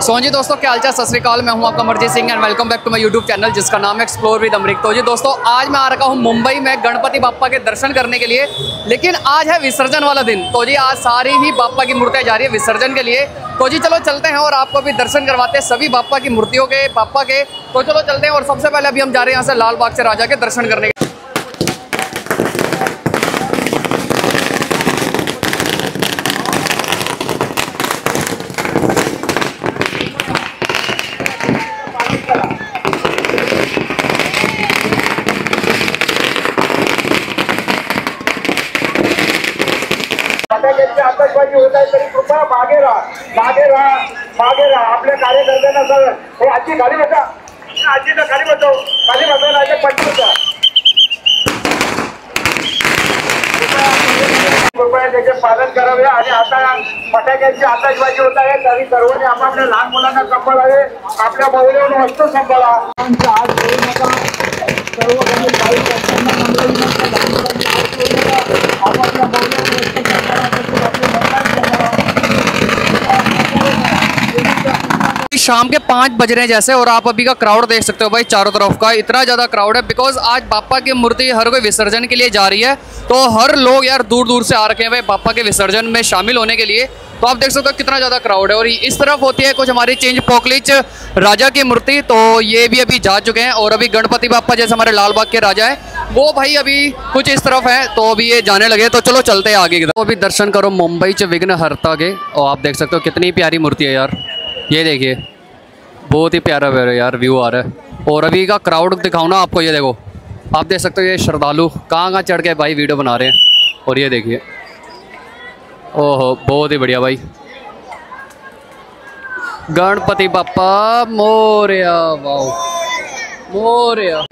सो जी दोस्तों, क्या हालचाल, सत श्री अकाल। मैं हूं आपका Amarjeet Singh and welcome back to my YouTube channel जिसका नाम है एक्सप्लोर विद अमरीक। तो जी दोस्तों, आज मैं आ रखा हूं मुंबई में गणपति बाप्पा के दर्शन करने के लिए, लेकिन आज है विसर्जन वाला दिन। तो जी आज सारी ही बाप्पा की मूर्तियाँ जा रही है विसर्जन के लिए। तो जी चलो चलते हैं और आपको भी दर्शन करवाते हैं सभी बाप्पा की मूर्तियों के, बाप्पा के। तो चलो चलते हैं और सबसे पहले अभी हम जा रहे हैं यहाँ से लाल बाग से राजा के दर्शन करने के। आतषबाजी होत आहे तरी कृपया मागे राहा आपल्या कार्यकर्त्यांना सर हे आजी खाली बसा, आजीला खाली बसव नाही पटकन कृपया त्याचे पालन करावे। आणि आता फटाक्यांची आतषबाजी होत आहे तरी सर्वांनी आपापल्या लहान मुलांना सांभाळावे, आपल्या महिलेवर वस्तू सांभाळा। सर्व शाम के 5 बज रहे हैं जैसे, और आप अभी का क्राउड देख सकते हो भाई, चारों तरफ का इतना ज़्यादा क्राउड है। बिकॉज आज बाप्पा की मूर्ति हर कोई विसर्जन के लिए जा रही है, तो हर लोग यार दूर दूर से आ रखे हैं भाई बाप्पा के विसर्जन में शामिल होने के लिए। तो आप देख सकते हो कितना ज़्यादा क्राउड है। और इस तरफ होती है कुछ हमारी चेंज पोकलीच राजा की मूर्ति, तो ये भी अभी जा चुके हैं। और अभी गणपति बाप्पा जैसे हमारे लाल बाग के राजा है वो भाई अभी कुछ इस तरफ है, तो अभी ये जाने लगे। तो चलो चलते हैं आगे की तरफ। तो अभी दर्शन करो मुंबई च विघ्नहर्ता के, और आप देख सकते हो कितनी प्यारी मूर्ति है यार। ये देखिए बहुत ही प्यारा प्यारा यार व्यू आ रहा है। और अभी का क्राउड दिखाऊँ ना आपको, ये देखो आप देख सकते हो ये श्रद्धालु कहाँ चढ़ के भाई वीडियो बना रहे हैं। और ये देखिए ओहो बहुत ही बढ़िया भाई। गणपति बाप्पा मोरया, वाह मोरया।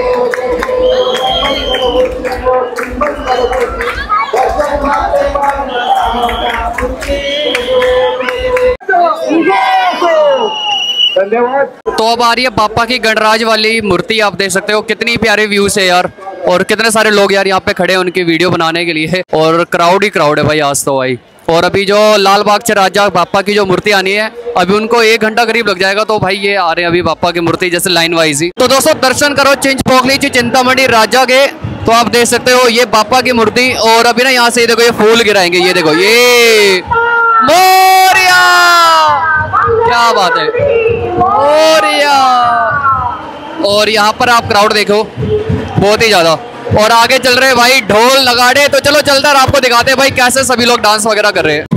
धन्यवाद। तो अब आ रही है बाप्पा की गणराज वाली मूर्ति, आप देख सकते हो कितनी प्यारे व्यूज है यार। और कितने सारे लोग यार यहाँ पे खड़े हैं उनकी वीडियो बनाने के लिए, और क्राउड ही क्राउड है भाई आज तो भाई। और अभी जो लाल बाग से राजा बाप्पा की जो मूर्ति आनी है, अभी उनको 1 घंटा करीब लग जाएगा। तो भाई ये आ रहे हैं अभी बाप्पा की मूर्ति जैसे लाइन वाइज ही। तो दोस्तों दर्शन करो चिंच पोखली चिंतामणि राजा के। तो आप देख सकते हो ये बाप्पा की मूर्ति। और अभी ना यहाँ से देखो ये फूल गिराएंगे, ये देखो ये मोरया, क्या बात है मोरया। और यहाँ पर आप क्राउड देखो बहुत ही ज्यादा। और आगे चल रहे भाई ढोल नगाड़े। तो चलो चलते हैं आपको दिखाते हैं भाई कैसे सभी लोग डांस वगैरह कर रहे हैं।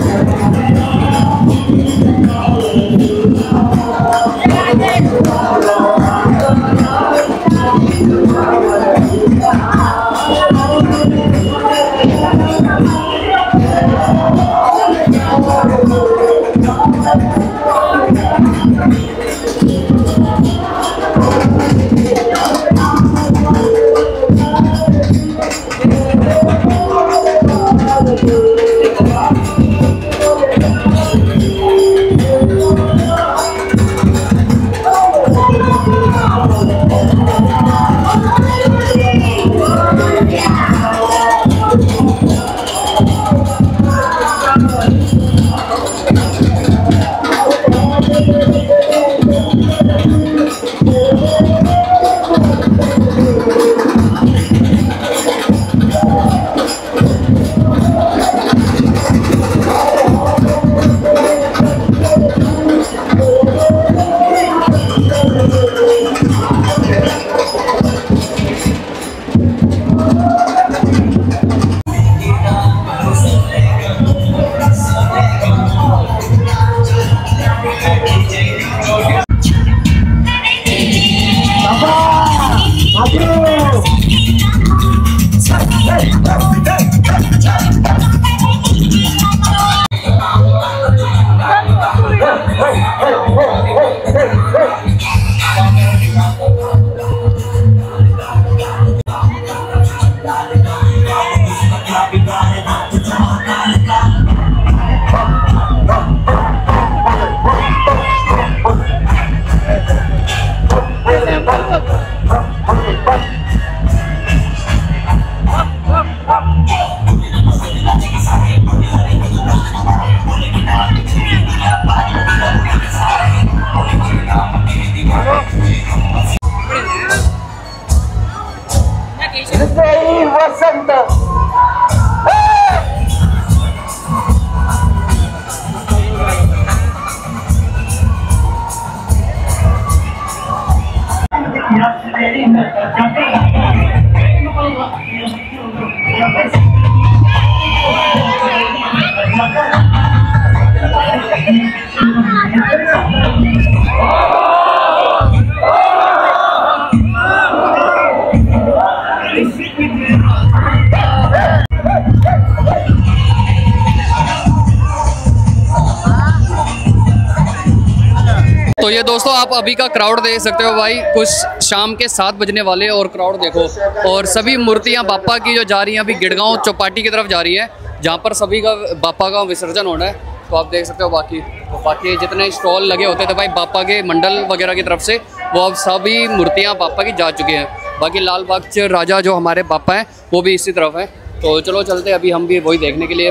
तो ये दोस्तों आप अभी का क्राउड देख सकते हो भाई, कुछ शाम के 7 बजने वाले और क्राउड देखो। और सभी मूर्तियाँ बापा की जो जा रही हैं अभी गिड़गांव चौपाटी की तरफ जा रही है, जहाँ पर सभी का बापा का विसर्जन होना है। तो आप देख सकते हो बाकी जितने स्टॉल लगे होते थे भाई बापा के मंडल वगैरह की तरफ से, वो अब सभी मूर्तियाँ बापा की जा चुकी हैं। बाकी लाल बाग च राजा जो हमारे बापा हैं वो भी इसी तरफ है। तो चलो चलते अभी हम भी वही देखने के लिए।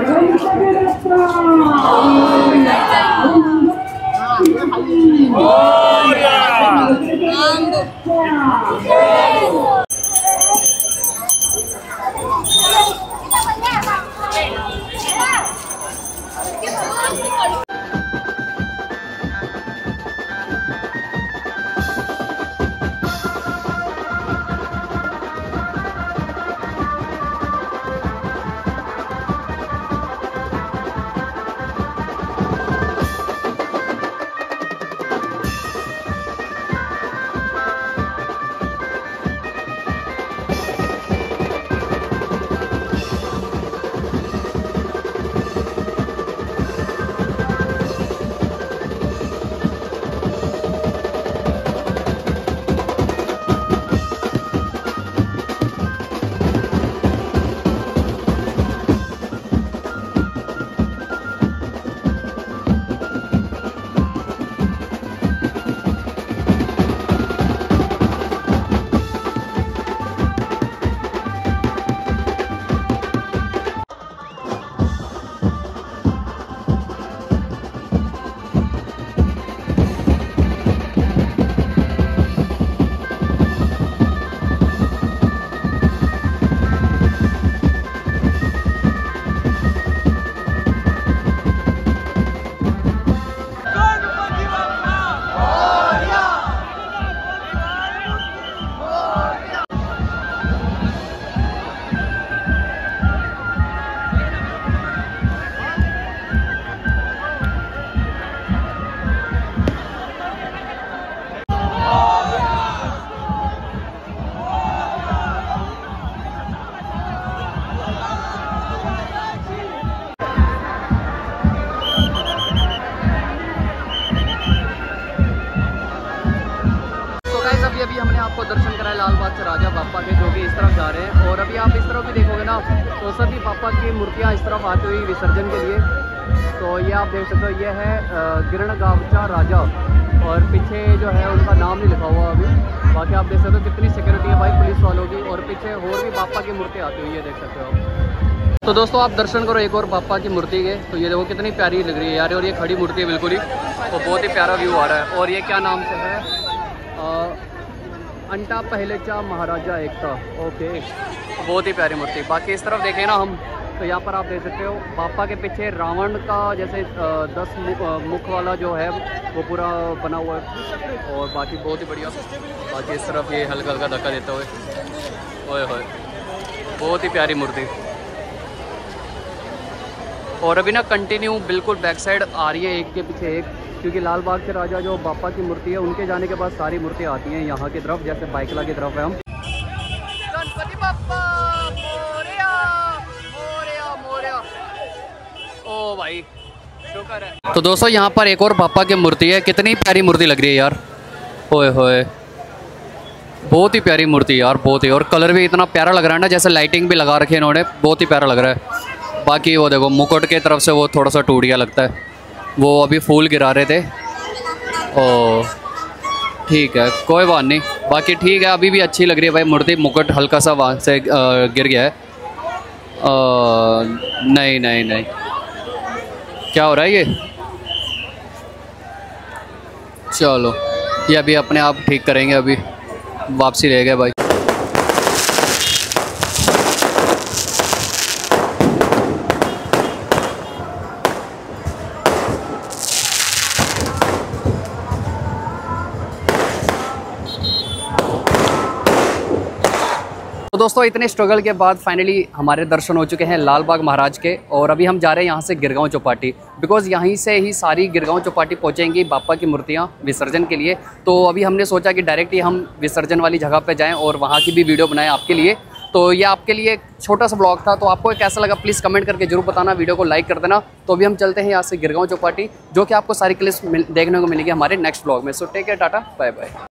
अभी हमने आपको दर्शन कराया लाल बाग से राजा बापा के, जो कि इस तरफ जा रहे हैं। और अभी आप इस तरफ भी देखोगे ना तो सभी पापा की मूर्तियाँ इस तरफ आती हुई विसर्जन के लिए। तो ये आप देख सकते हो, ये है गिरणगावचा राजा, और पीछे जो है उनका नाम नहीं लिखा हुआ अभी। बाकी आप देख सकते हो कितनी सिक्योरिटी है भाई पुलिस वालों की, और पीछे और भी पापा की मूर्ति आती हुई है, देख सकते हो आप। तो दोस्तों आप दर्शन करो एक और पापा की मूर्ति के। तो ये देखो कितनी प्यारी लग रही है यार, और ये खड़ी मूर्ति है बिल्कुल ही, तो बहुत ही प्यारा व्यू आ रहा है। और ये क्या नाम से है, अंटा पहलेचा महाराजा एकता, ओके, बहुत ही प्यारी मूर्ति। बाकी इस तरफ देखें ना हम, तो यहाँ पर आप देख सकते हो पापा के पीछे रावण का जैसे 10 मुख वाला जो है वो पूरा बना हुआ है, और बाकी बहुत ही बढ़िया। बाकी इस तरफ ये हल्का हल्का धक्का देते हुए, ओए होए, बहुत ही प्यारी मूर्ति। और अभी ना कंटिन्यू बिल्कुल बैक साइड आ रही है एक के पीछे एक, क्योंकि लाल बाग के राजा जो बापा की मूर्ति है उनके जाने के बाद सारी मूर्तियाँ आती हैं यहाँ की तरफ, जैसे बाइकला की तरफ है हम। गणपति बाप्पा मोरया मोरया मोरया, ओ भाई शुक्र है। तो दोस्तों यहाँ पर एक और बापा की मूर्ति है, कितनी प्यारी मूर्ति लग रही है यार, ओए होए, बहुत ही प्यारी मूर्ति यार, बहुत ही। और कलर भी इतना प्यारा लग रहा है ना, जैसे लाइटिंग भी लगा रखी है इन्होंने, बहुत ही प्यारा लग रहा है। बाकी वो देखो मुकुट के तरफ से वो थोड़ा सा टूट गया लगता है, वो अभी फूल गिरा रहे थे। ओ ठीक है, कोई बात नहीं, बाकी ठीक है, अभी भी अच्छी लग रही है भाई मूर्ति। मुकुट हल्का सा वहाँ से गिर गया है। नहीं नहीं नहीं, क्या हो रहा है ये, चलो ये अभी अपने आप ठीक करेंगे, अभी वापसी रह गए भाई। तो दोस्तों इतने स्ट्रगल के बाद फाइनली हमारे दर्शन हो चुके हैं लाल बाग महाराज के, और अभी हम जा रहे हैं यहाँ से गिरगांव चौपाटी, बिकॉज़ यहीं से ही सारी गिरगांव चौपाटी पहुँचेंगी बापा की मूर्तियाँ विसर्जन के लिए। तो अभी हमने सोचा कि डायरेक्ट ही हम विसर्जन वाली जगह पे जाएं और वहाँ की भी वीडियो बनाएं आपके लिए। तो ये आपके लिए एक छोटा सा ब्लॉग था, तो आपको कैसा लगा प्लीज़ कमेंट करके जरूर बताना, वीडियो को लाइक कर देना। तो अभी हम चलते हैं यहाँ से गिरगांव चौपाटी, जो कि आपको सारी क्लिप्स देखने को मिलेगी हमारे नेक्स्ट ब्लॉग में। So take care, tata bye bye.